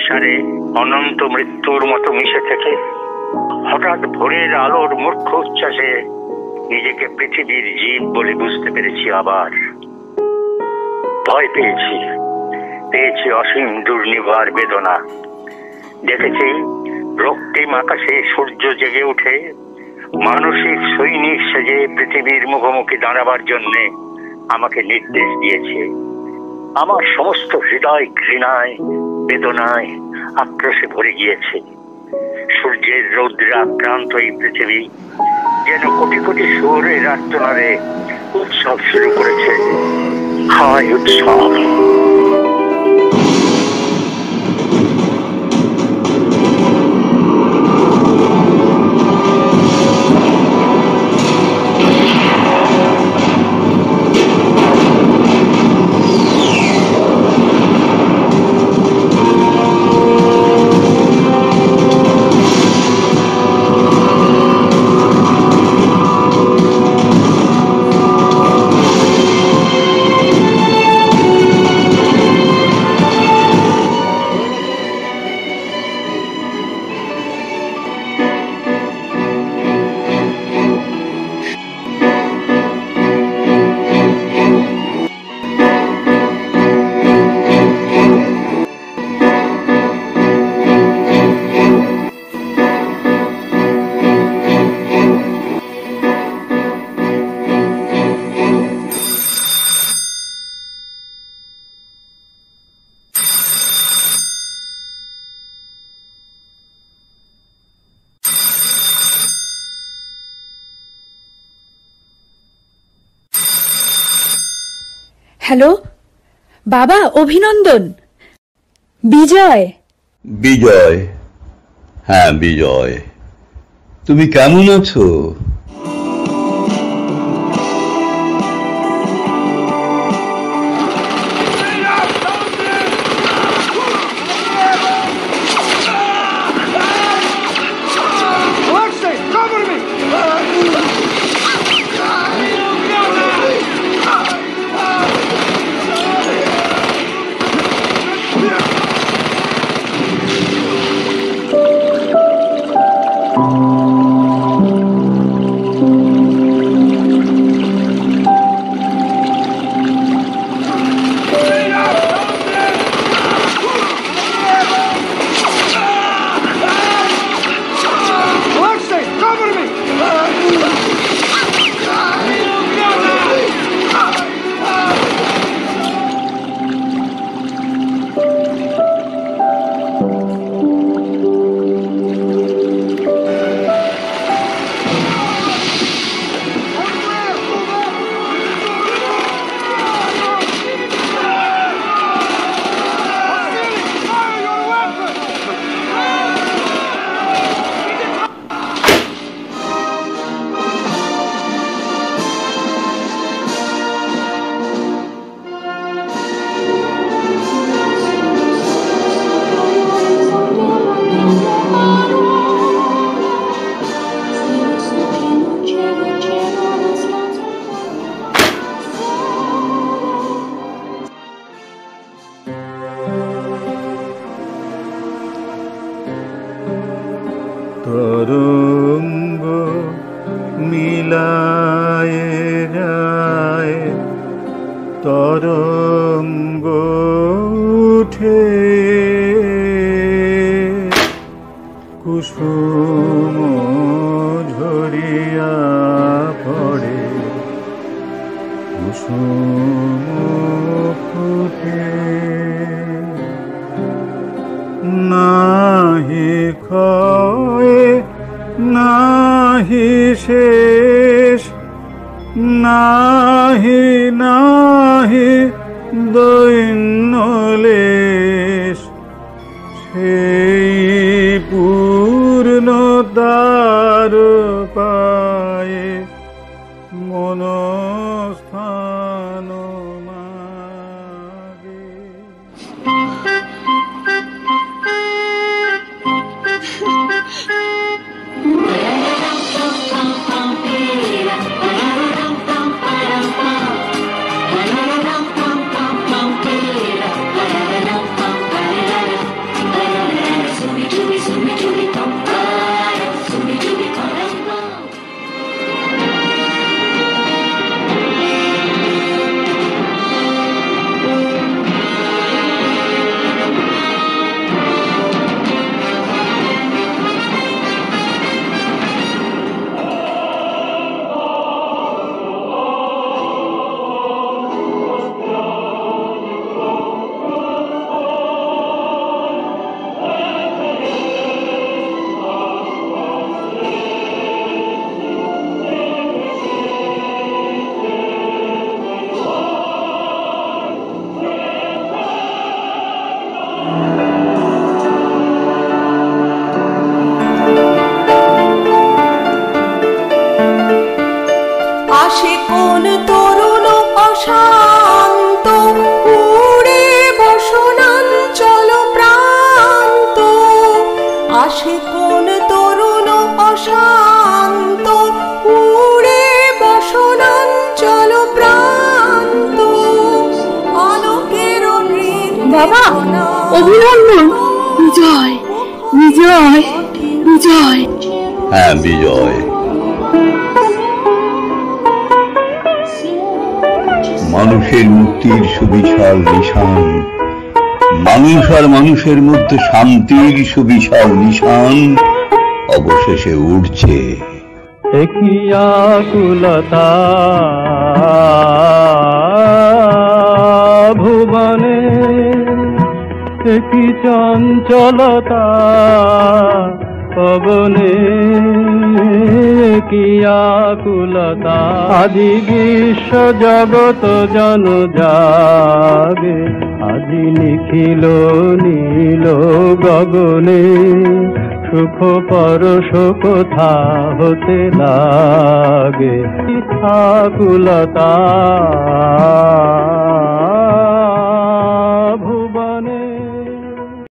নিঃসারে অনন্ত মৃত্যুর মতো মিশে থেকে হঠাৎ ভোরের আলোর মূর্খ উচ্ছ্বাসে নিজেকে পৃথিবীর জীব বলে বুঝতে পেরেছি। আবার ভয় পেয়েছি, পেয়েছি অসীম দুর্নিবার বেদনা। দেখেছি রক্তিম আকাশে সূর্য জেগে উঠে মানসিক সৈনিক সেজে পৃথিবীর মুখোমুখি দাঁড়াবার জন্যে আমাকে নির্দেশ দিয়েছে। আমার সমস্ত হৃদয় ঘৃণায়, বেদনায়, আক্রোশে ভরে গিয়েছে। সূর্যের রৌদ্রে আক্রান্ত এই পৃথিবী যেন কোটি কোটি সুরের আর্তনাদে উৎসব শুরু করেছে। হায় উৎসব! হ্যালো বাবা, অভিনন্দন। বিজয়। বিজয়? হ্যাঁ বিজয়, তুমি কেমন আছো? তরঙ্গ মিলায় যায়, তরঙ্গ উঠে কুসুম ঝরিয়া পড়ে, কুসুম ফুটে নাহি ক্ষয় নাহি শেষ, নাহি নাহি দৈন্যলেশ, সেই পূর্ণতার পায়ে মনস্থান মাগে। বাবা, অভিনন্দন। বিজয়, বিজয়, বিজয়। হ্যাঁ বিজয়। মানুষের মুক্তির সুবিশাল নিশান, মানুষ আর মানুষের মধ্যে শান্তির সুবিশাল নিশান অবশেষে উঠছে। একই আকুলতা ভুবনে, একই চঞ্চলতা পবনে, একই আকুলতা আজি বিশ্ব জগত জন জাগে, আজি নিখিল নীল গগনে সুখ পরশ কোথা হতে লাগে আকুলতা।